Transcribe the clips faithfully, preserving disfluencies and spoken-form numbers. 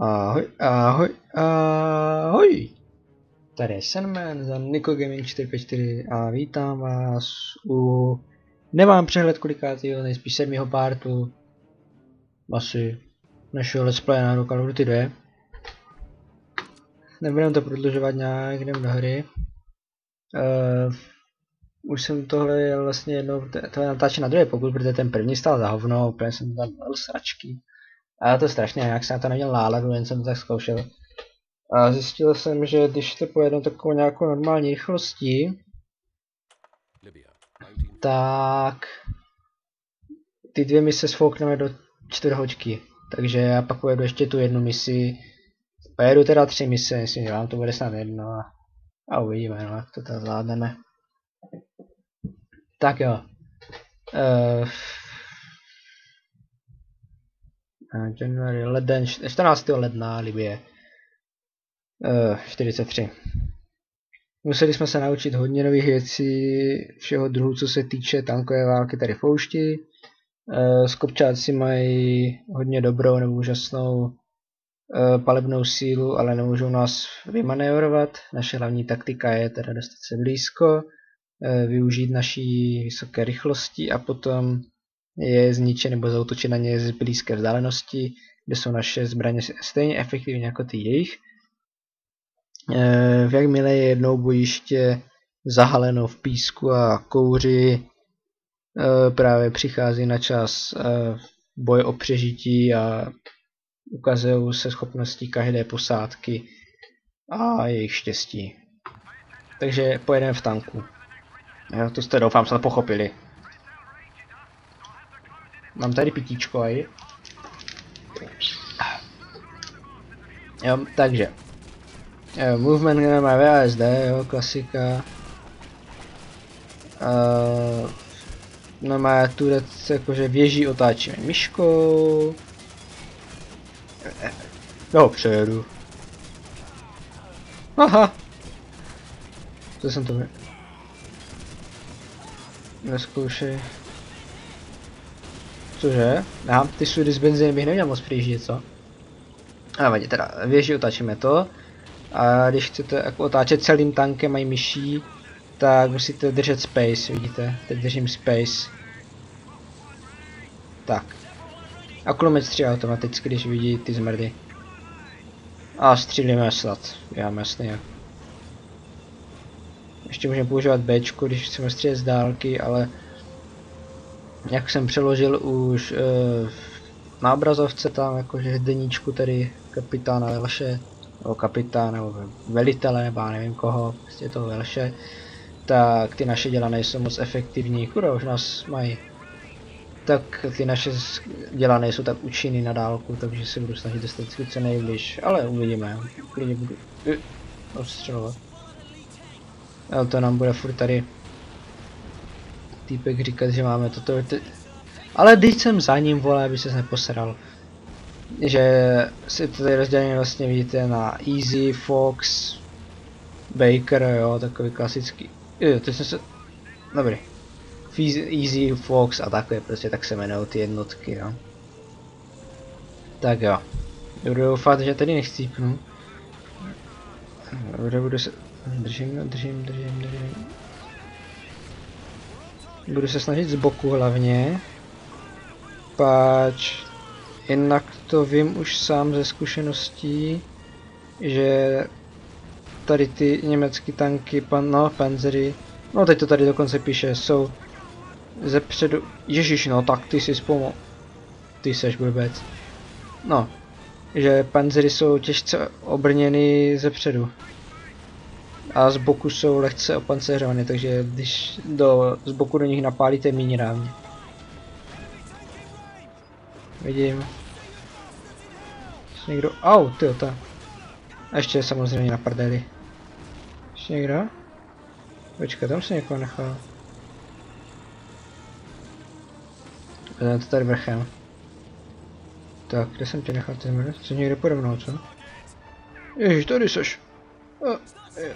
Ahoj, ahoj, ahoj. Tady je Sandman za Niko Gaming čtyři pět čtyři a vítám vás u... Nemám přehled kolikátýho, nejspíš sedmého partu asi našeho let's play na Call of Duty dva. Nebudeme to prodlužovat nějak, jdeme do hry. Uh, už jsem tohle jel vlastně jednou, tohle natáčel na druhé pokud, protože ten první stál za hovno, úplně jsem tam dal sračky. A to strašně, jak jsem na to neměl náladu, jen jsem to tak zkoušel. A zjistil jsem, že když to pojedu takovou nějakou normální rychlostí, tak ty dvě mise sfoukneme do čtyřhoďky. Takže já pak pojedu ještě tu jednu misi. Pojedu teda tři mise, myslím, že vám to bude snad jedno a, a uvidíme, no, jak to tam zvládneme. Tak jo. Uh, January, leden, čtrnáctého ledna, Libye. Uh, čtyřicet tři. Museli jsme se naučit hodně nových věcí, všeho druhu, co se týče tankové války tady v poušti. Uh, Skopčáci mají hodně dobrou nebo úžasnou uh, palebnou sílu, ale nemůžou nás vymanévrovat. Naše hlavní taktika je teda dostat se blízko, uh, využít naší vysoké rychlosti a potom je zničit nebo zautočit na ně z blízké vzdálenosti, kde jsou naše zbraně stejně efektivní jako ty jejich. E, jakmile je jednou bojiště zahaleno v písku a kouři, e, právě přichází na čas e, boj o přežití a ukazují se schopnosti každé posádky a jejich štěstí. Takže pojedeme v tanku. Jo, to jste doufám se pochopili. Mám tady pitíčko aj. Jo, takže. Jo, movement má V A S D, jo, klasika. Uh, no má tu jakože věží otáčíme myškou. Jo, přejedu. Aha. Co jsem to neskoušej. Cože? Aha, ty sudy z benzíny bych neměl moc přijíždět, co? Ale vadí, teda věži otáčíme to. A když chcete jako otáčet celým tankem a myší, tak musíte držet space, vidíte? Teď držím space. Tak. A kulomet střílí automaticky, když vidí ty zmrdy. A střílíme snad, já jasný jak. Ještě můžeme používat Bčko, když chceme střílet z dálky, ale jak jsem přeložil už uh, na obrazovce tam jakože deníčku tady kapitána Velše, nebo kapitána, nebo velitele, nebo nevím koho, prostě toho Velše, tak ty naše děla nejsou moc efektivní, kurva už nás mají. Tak ty naše děla nejsou tak účinný na dálku, takže se budu snažit dostat co nejbliž, ale uvidíme, klidně budu uh, odstřelovat. Ale to nám bude furt tady týpek říkat, že máme toto, ale teď jsem za ním, vole, aby ses neposral. Že si to tady rozdělené vlastně vidíte na Easy, Fox, Baker, jo, takový klasický, jo, teď jsem se, dobrý, Easy, Fox a takové prostě, tak se jmenují ty jednotky, jo. Tak jo, budu doufat, že tady nechcípnu. Dobře, budu se, držím, držím, držím, držím. Budu se snažit z boku hlavně, páč jinak to vím už sám ze zkušeností, že tady ty německé tanky, pan, no panzery, no teď to tady dokonce píše, jsou ze předu, ježiš no tak ty jsi zpomo, ty seš blbec, no, že panzery jsou těžce obrněny ze předu. A z boku jsou lehce opanceřované, takže když do, z boku do nich napálíte míň rávně. Vidím. Ještě někdo, au, tyjo, ta. A ještě samozřejmě na prdeli. Ještě někdo? Počkej, tam se někoho nechal. Jdeme to tady vrchem. Tak, kde jsem tě nechal, ty zmrde? Co někde pode mnou, co? Ježiš, tady seš. A, je.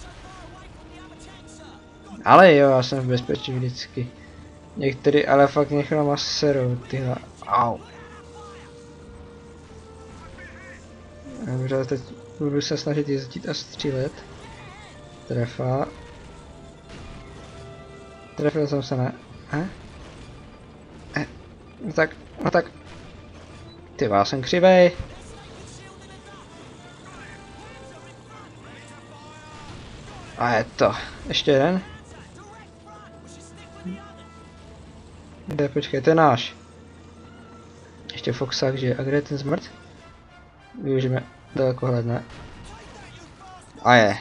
Ale jo, já jsem v bezpečí vždycky. Některý ale fakt nechal maserou, tyhle. Au. Dobře, teď budu se snažit jezdit a střílet. Trefa. Trefil jsem se, ne? Eh? Eh. No tak, no tak. Ty vás jsem křivej. A je to. Ještě jeden. Kde, počkej, to je náš. Ještě Foxák žije. A kde je ten zmrt? Využijeme dalekohled, ne? A je.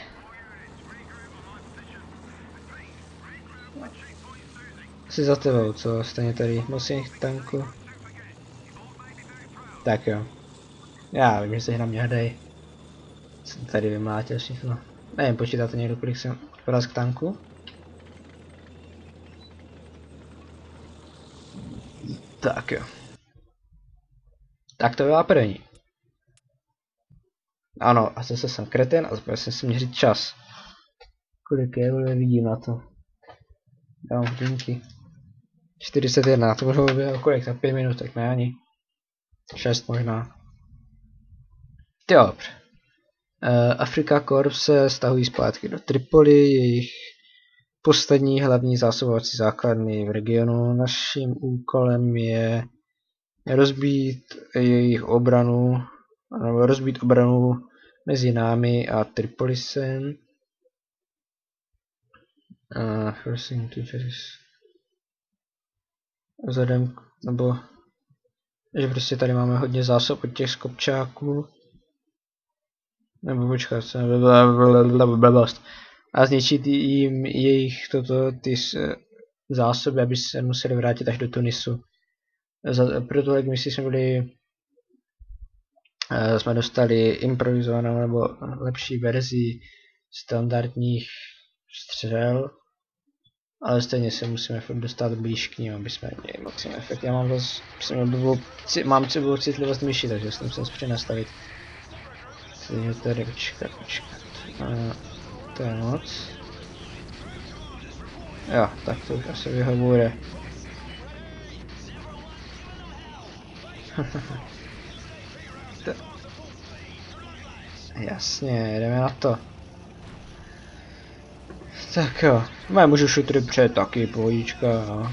Jsi za tebou, co? Stejně tady mocných tanků. Tak jo. Já vím, že se na mě hrdej. Jsem tady vymlátil všechno. Nevím, počítáte někdo, kolik jsem poraz k tanku? Tak jo. Tak to byla první. Ano, a zase jsem kreten a zapomněl jsem si měřit čas. Kolik je, ale vidím na to. Dám hodinky. čtyřicet jedna, to možná bylo kolik, tak pět minut, tak ne ani. šest možná. Dobře. Uh, Afrika Corps se stahují zpátky do Tripoli, jejich poslední hlavní zásobovací základny v regionu. Naším úkolem je rozbít jejich obranu, nebo rozbít obranu mezi námi a Tripolisem. Uh, prosím, tu vzhledem k, nebo že prostě tady máme hodně zásob od těch skopčáků. Nebo počkat, blbost. A zničit jim jejich toto, ty zásoby, aby se museli vrátit až do Tunisu. Za, pro tuhle misi jsme byli, jsme dostali improvizovanou nebo lepší verzi standardních střel, ale stejně se musíme furt dostat blíž k ním, aby jsme měli maximum efekt. Já mám dost, mám celou citlivost myši, takže jsem se musel nastavit. Stejně tady počkat, počkat. A, to je moc. Jo, tak to už asi vyhovuje. Jasně, jdeme na to. Tak jo, já můžu šutry před taky, pohodička. Jo.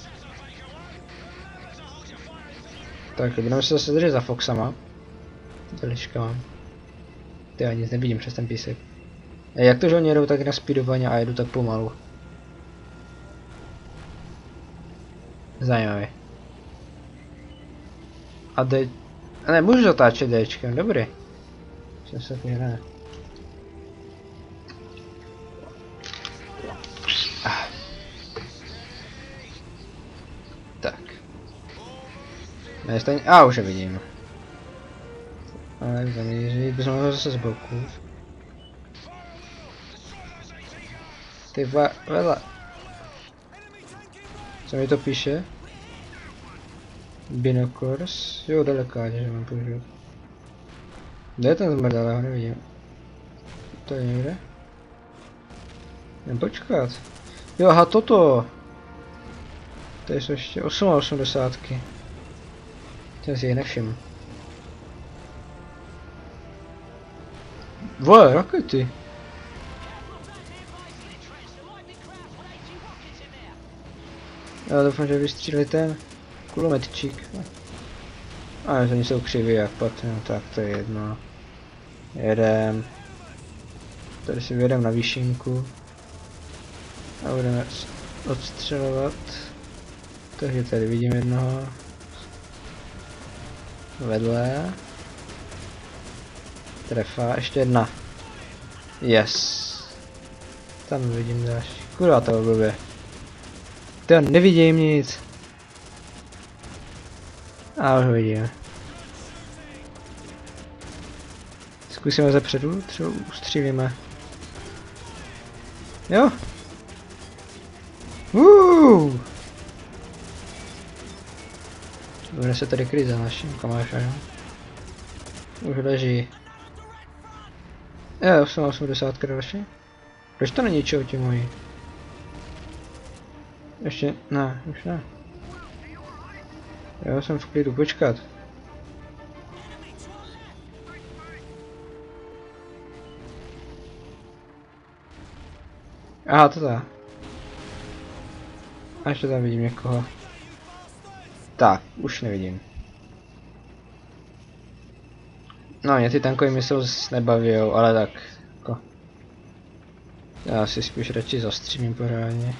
Tak budeme se zase držet za Foxama. Delička mám. Ty já nic nevidím přes ten písek. Jak to, že oni jedou tak naspídovaně a jedu tak pomalu? Zajímavý. A D... Ne, můžu zatáčet Dčkem, dobrý. Jsem se ne. Ah. Tak. Ne, stejně... A už je vidím. Ale zamíří, bychom ho zase z boku. Ty va... vela. Co mi to píše? Binokors? Jo, daleká, že mám použít. Kde je ten zmrt, ale ho nevidím. To je někde? Jen počkat. Jo, aha, toto! Tady jsou ještě osmdesát. Jsem si je nevšiml. Vole, rakety! Já doufám, že vystřílí ten kulometčík. A oni jsou křiví jak pat, no, tak to je jedno. Jedem. Tady si vyjedem na výšinku. A budeme odstřelovat. Takže tady vidím jednoho. Vedle. Trefa, ještě jedna. Yes. Tam vidím další. Kurva to blbě. To nevidím nic. A už vidíme. Zkusíme zepředu, třeba ustřílíme. Jo. Uuu. Bude se tady kryt za naším kamášem. Už leží. Jo, jsem osmdesát další. Proč to není čeho ti moji? Ještě, ne, už ne. Já jsem v klidu, počkat. Aha, to dá. A ještě tam vidím někoho. Tak, už nevidím. No, mě ty tankové mise nebavijou, ale tak. Jako. Já si spíš radši zastřímím pořádně.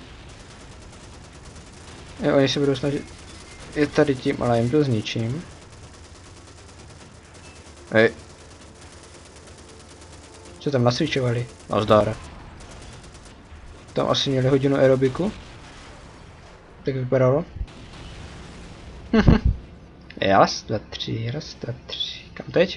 Jo, oni se budou snažit. Je tady tím, ale jim to zničím. Hej. Co tam nasvičovali? Nazdar. Tam asi měli hodinu aerobiku. Tak vypadalo. Raz, dva, tři, raz, dva, tři. Kam teď?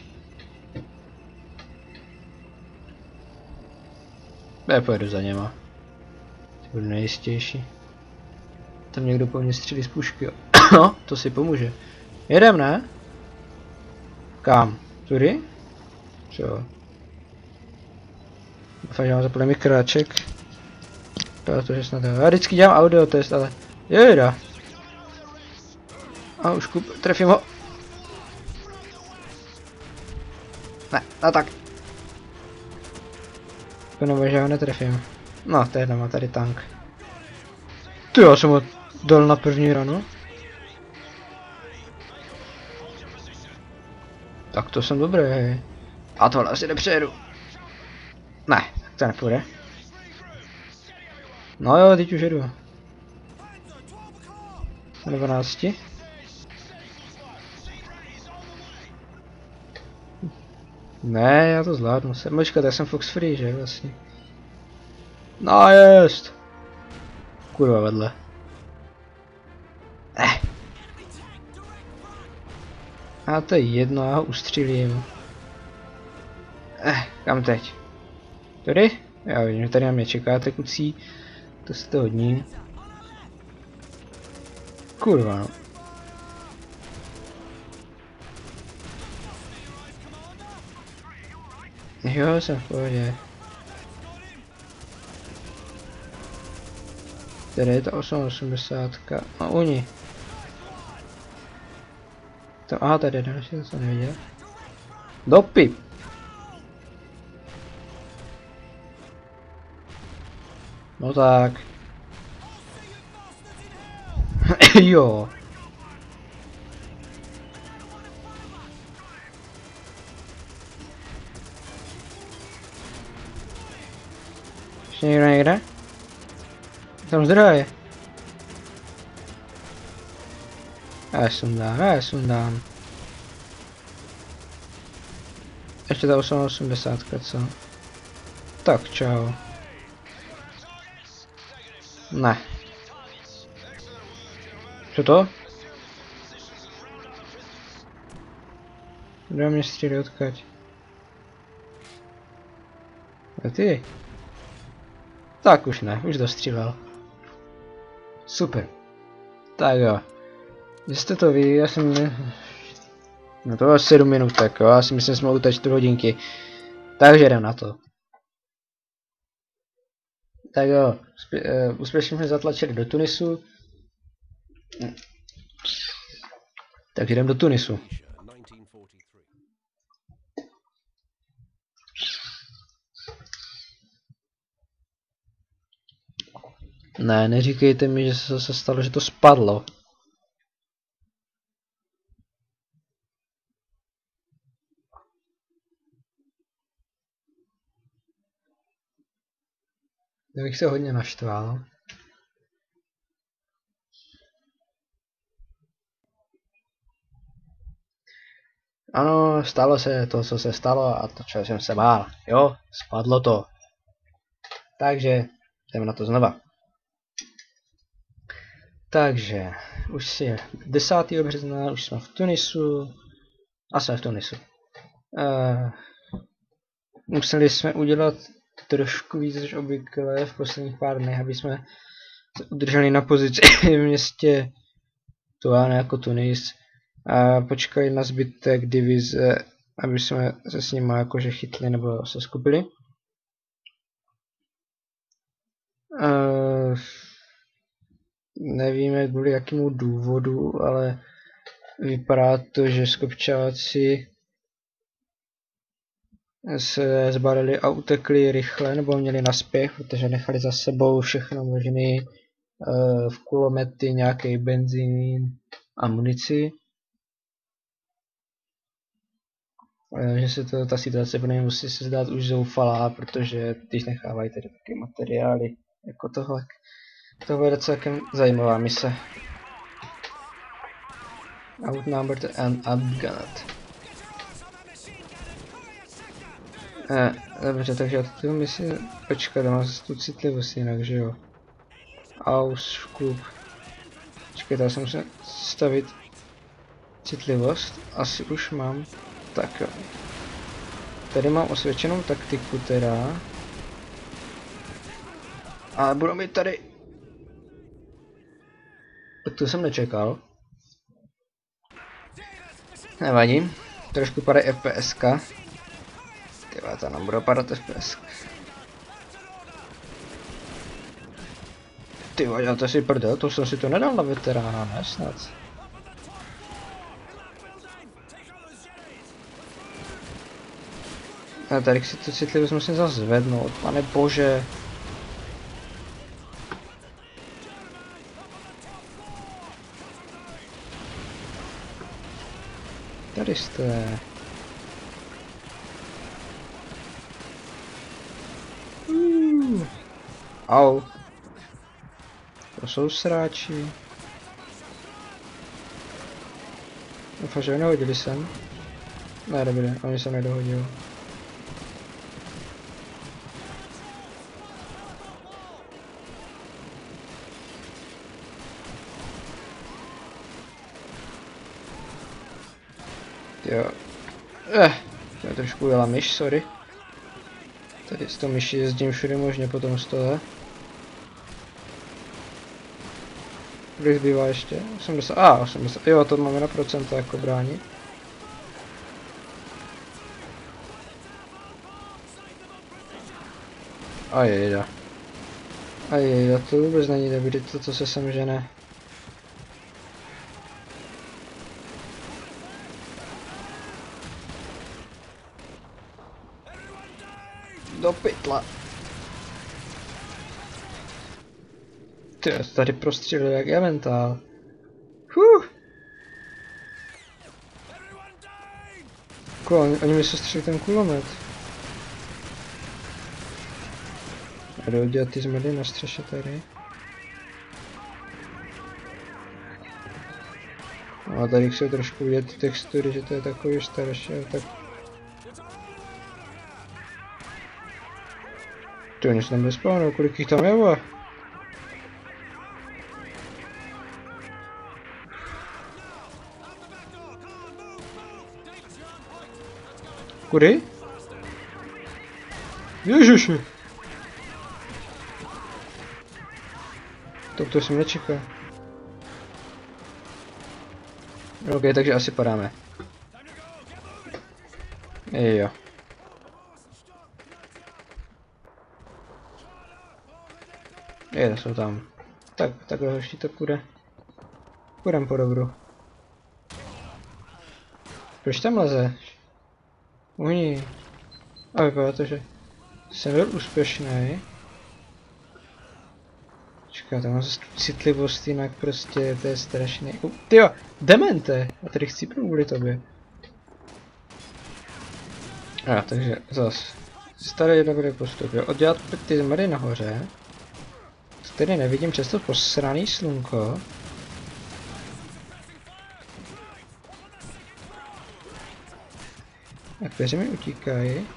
Já pojedu za něma. To bude nejistější. Tam někdo po mně střílí z pušky. No, to si pomůže. Jedem, ne? Kam? Tudy? Co? Doufám, že mám zapalý mikráček. Protože snad jo. Já vždycky dělám audio test, ale... Jejda. A už kup... Trefím ho. Ne, no tak. Nebo že ho netrefím. No, to je jedno, má tady tank. Ty, já jsem ho dal na první ranu. Tak to jsem dobrý. A tohle asi nepřejedu. Ne, tak to nepůjde. No jo, teď už jedu. dvanáct. Ne, já to zvládnu. Jsem počkat, já jsem Fox Free, že vlastně. No jest. Kurva vedle. Eh. A to je jedno, já ho ustřílím. Eh, kam teď? Tady? Já vidím, že tady na mě čekáte, kucí. To se to hodní. Kurva no. Jo, jsem v pohodě. Tady je to osmdesát. A oni. To, aha, tady je další, to jsem neviděl. Dopy! No tak. Jo. Ještě někdo někde? Tam zdroje. Já sundám, já sundám. Ještě ta osmdesát, co? Tak čau. Ne. Co to? Kdo mě střílí odkud? A ty? Tak už ne, už dostřílel. Super. Tak jo. Jste to ví, já jsem... No to bylo sedm minut, tak jo, já si myslím, že jsme u čtyři hodinky. Takže jdem na to. Tak jo, uh, úspěšně jsme zatlačili do Tunisu. Takže jdem do Tunisu. Ne, neříkejte mi, že se zase stalo, že to spadlo. Já bych se hodně naštval. Ano, stalo se to, co se stalo a to, čeho jsem se bál. Jo, spadlo to. Takže jdeme na to znova. Takže, už je desátého března, už jsme v Tunisu. A jsme v Tunisu. Uh, museli jsme udělat trošku víc než obvykle v posledních pár dnech, aby jsme se udrželi na pozici v městě Tuane jako Tunis a počkali na zbytek divize, aby jsme se s nimi jakože chytli nebo se skupili. Uh, nevíme kvůli jakému důvodu, ale vypadá to, že skopčáci se zbalili a utekli rychle, nebo měli naspěch, protože nechali za sebou všechno možné uh, v kulomety, nějaký benzín a munici. Uh, že se to, ta situace pro ně musí se zdát už zoufalá, protože když nechávají tady taky materiály jako tohle. To bude celkem zajímavá mise. Outnumbered and outgunned. Eh, dobře, takže já tu misi... Počkat, mám tu citlivost jinak, že jo? Aus, klub. Počkejte, já se musím stavit citlivost. Asi už mám. Tak jo. Tady mám osvědčenou taktiku teda. Ale budu mít tady... Tu jsem nečekal. Nevadí. Trošku padají FPSka. Tyva, to nám bude padat F P S. Tyva, já to si prdel, to jsem si to nedal na veterána, ne snad. A tady si tu citlivost musím zase zvednout, pane bože. Tady jste. Uh. Au. To jsou sráči. Doufám, že nehodili sem. Ne, dobře, oni se nedohodil. Jo. Eh, to je trošku ujela myš, sorry. Tady s tou myší jezdím všude možně po tom stole. Kolik zbývá ještě? osmdesát, a ah, osmdesát, jo, to máme na procenta jako bránit. A jejda. A jejda, to vůbec není dobrý, to co se sem žene. Do pytla. Ty, tady prostřelil jak elementál. Huh. Cool, oni, oni mi se střelili ten kulomet. A jdou dělat ty zmrdy na střeše tady. A tady jsou trošku vidět ty textury, že to je takový starší, tak... Ty, oni se tam nespawnou, kolik jich tam je, bo? Kudy? Ježiši! To, to jsem nečekal. Ok, takže asi padáme. Jo. Je, jsou tam. Tak, takhle hoští to půjde. Půjdem po dobru. Proč tam lezeš? Uhni. A vypadá to, že jsem byl úspěšný. Počkat, tam mám zase citlivost, jinak prostě to je strašný. Uh, tyjo, demente! Já tady chci kvůli tobě. A, takže zas. Starý dobrý postup, jo. Oddělat ty zmady nahoře. Tady nevidím často posraný slunko. A kteří mi utíkají.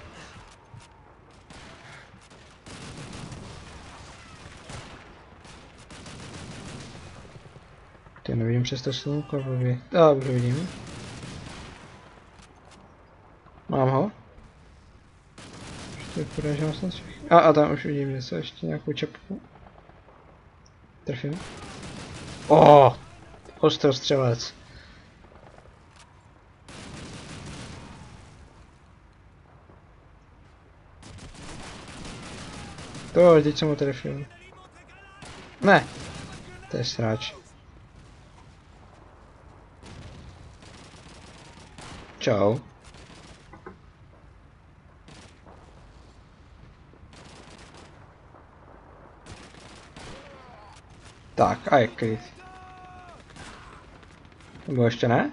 Ty nevidím přes to slunko, blbě. A, už vidím. Mám ho. Ještě podařím snad všechny. A, a tam už vidím něco, ještě nějakou čepku. Trfím. Oh, ostrostřelec. To, teď jsem ho trefil. Ne, to je sráč. Čau. Tak, a je klid. Nebo ještě ne?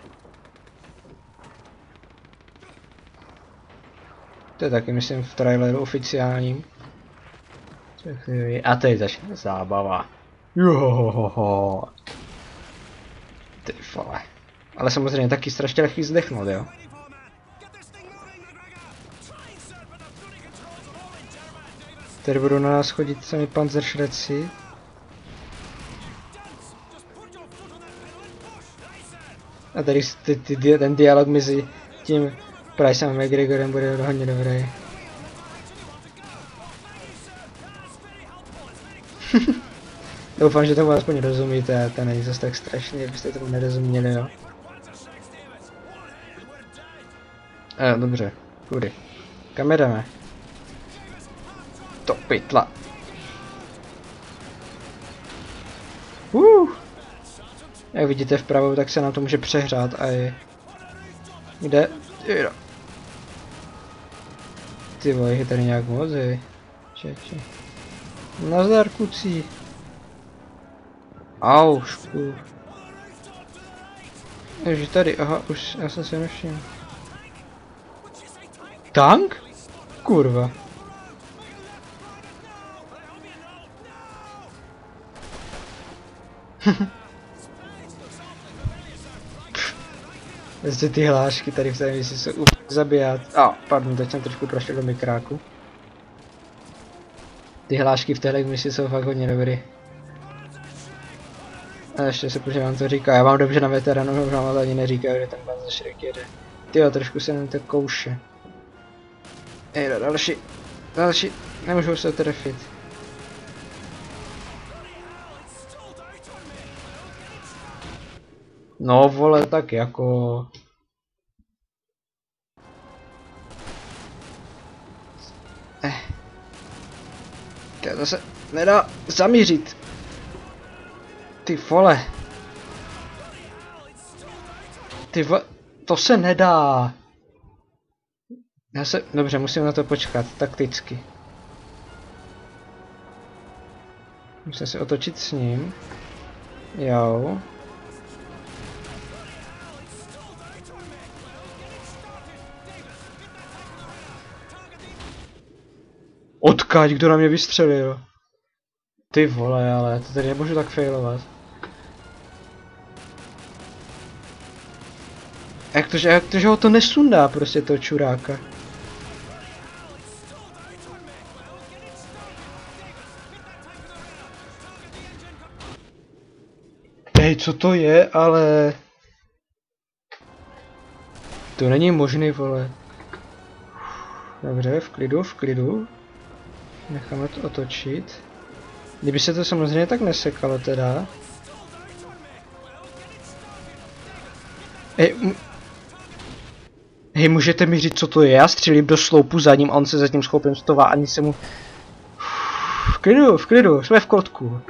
To je taky, myslím, v traileru oficiálním. A teď začne zábava. Johohoho. Ty vole. Ale samozřejmě taky strašně lehký zdechnout, jo? Tady budou na nás chodit sami panzeršreci. A tady ty, ty, ten dialog mezi tím Pricem a McGregorem bude hodně dobrý. Doufám, že tomu aspoň rozumíte, to není zase tak strašný, abyste tomu nerozuměli, jo. E, dobře, kudy. Kam jedeme? To pytla. Uh. Jak vidíte vpravo, tak se nám to může přehrát a je... Kde? Jde. Ty vole, je tady nějak moc, hej. Če, če. Nazdar, kucí. Au, škůr. Takže tady, aha, už, já jsem si nevšiml. Tank? Kurva. Vlastně ty hlášky tady v té misi jsou úplně zabíjat. A, oh, pardon, teď jsem trošku prošel do mikráku. Ty hlášky v téhle misi jsou fakt hodně dobrý. A ještě se protože vám to říká, já mám dobře na veteranu, možná vám to ani neříká, kde ten banzeršrek jede. Tyjo, trošku se nám to kouše. Ejda, další, další, nemůžu se trefit. No vole, tak jako... Eh. To se nedá zamířit. Ty vole. Ty vole, to se nedá. Já se, dobře, musím na to počkat, takticky. Musím se otočit s ním. Jo. Odkaď, kdo na mě vystřelil? Ty vole, ale to tady nemůžu tak failovat. Jak to, že, jak to, že ho to nesundá prostě toho čuráka? Hej, co to je, ale... To není možný, vole. Dobře, v klidu, v klidu. Necháme to otočit. Kdyby se to samozřejmě tak nesekalo teda. Hej, Hej, můžete mi říct, co to je? Já střílím do sloupu za ním a on se za tím sloupem stová, ani se mu... V klidu, v klidu, jsme v kotku.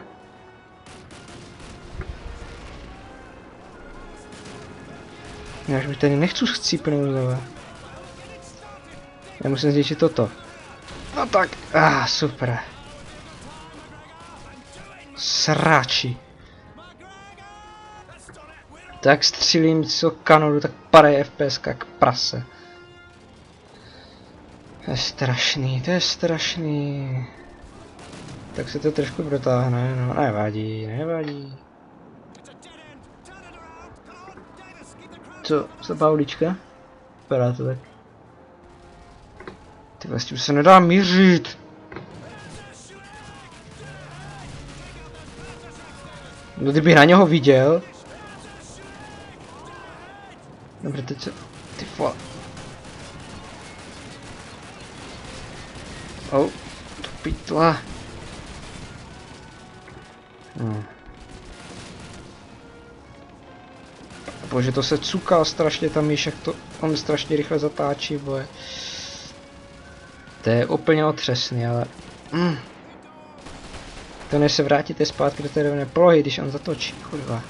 Já už mi tady nechci chcípnout znovu. Já musím zničit toto. No tak, ah, super. Sráči. Tak střílím co kanonu, tak padají F P S jak prase. To je strašný, to je strašný. Tak se to trošku protáhne, no nevadí, nevadí. Co, co Paulička? Vypadá to tak. Ty vlastně se nedá mířit. No kdybych na něho viděl. Dobře, teď se... Ty vole. Oh, to pítla. Hmm. Bože, to se cuká strašně tam již, jak to on strašně rychle zatáčí, boje. To je úplně otřesný, ale... Mm. To než se vrátíte zpátky do té rovné polohy, když on zatočí, kurva.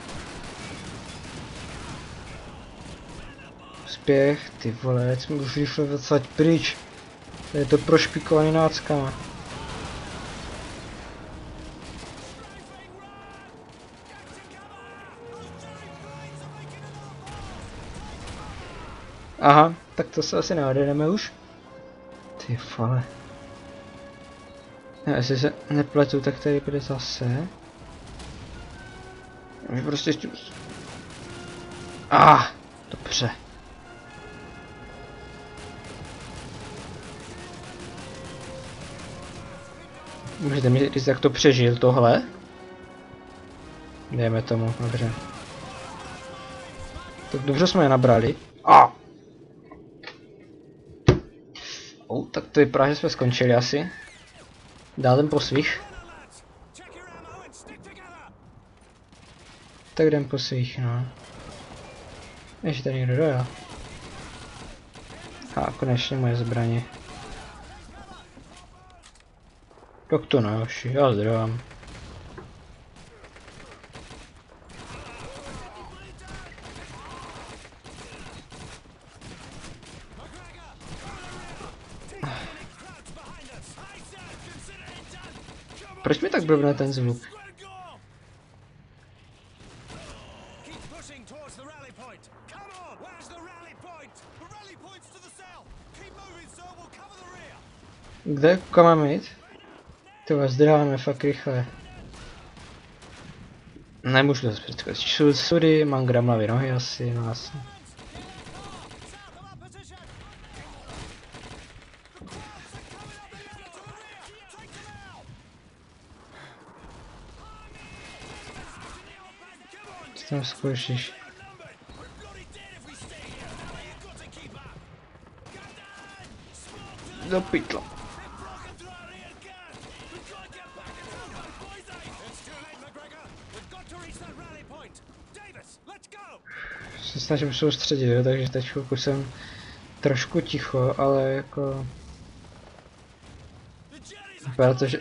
Spěch, ty vole, teď jsme už rychle odsaď pryč. To je to prošpikovaný náckama. Aha, tak to se asi neodeneme už. Ty vole. Já, jestli se nepletu, tak tady bude zase. My prostě s tím... Ah, dobře. Můžete mi říct, jak to přežil tohle? Dejme tomu, dobře. Tak dobře jsme je nabrali. A! Oh, tak to vypadá, že jsme skončili asi. Dál jdem po svých. Tak jdem po svých, no. Ještě tady někdo dojel. A konečně moje zbraně. Tak to naši, já zdravím. Proč mi tak blbne ten zvuk? Kde? Kam mám jít? Ty vás zdráváme fakt rychle. Nemůžu to předskočit. Sudy, mám gramlavy nohy asi, no asi. Co tam zkoušíš? Do pytla. Se snažím soustředit, jo, takže teď chvilku jsem trošku ticho, ale jako... Protože...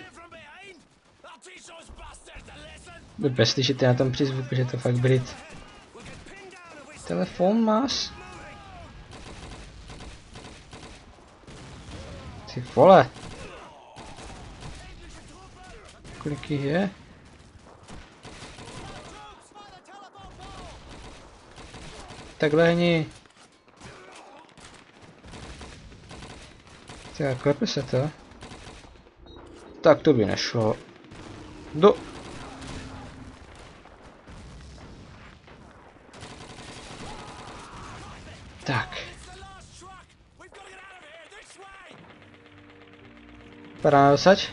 Dobře, slyšíte na tom přízvuku, že to fakt Brit. Telefon máš? Ty vole! Kolik jich je? Tak lehni. Tak, klepe se to. Tak to by nešlo. Do... Tak. Padáme dosaď?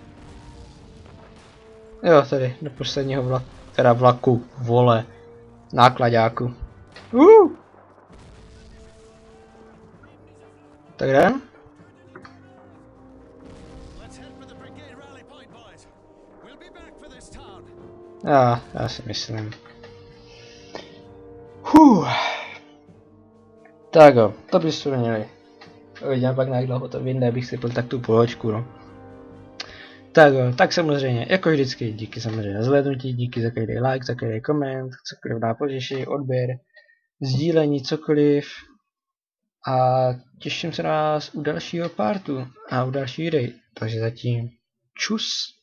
Jo, tady, do posledního vlaku, teda vlaku, vole, nákladáku. Uh! Tak jdem? Já, já si myslím. Huh. Tak jo, to byste měli. Uvidíme pak, na jak dlouho to vyjde, abych si byl tak tu poločku, no. Tak jo, tak samozřejmě, jako vždycky, díky samozřejmě za zhlédnutí, díky za každý like, za každý koment, cokoliv dá potěší, odběr, sdílení, cokoliv. A těším se na vás u dalšího partu a u další videí. Takže zatím čus.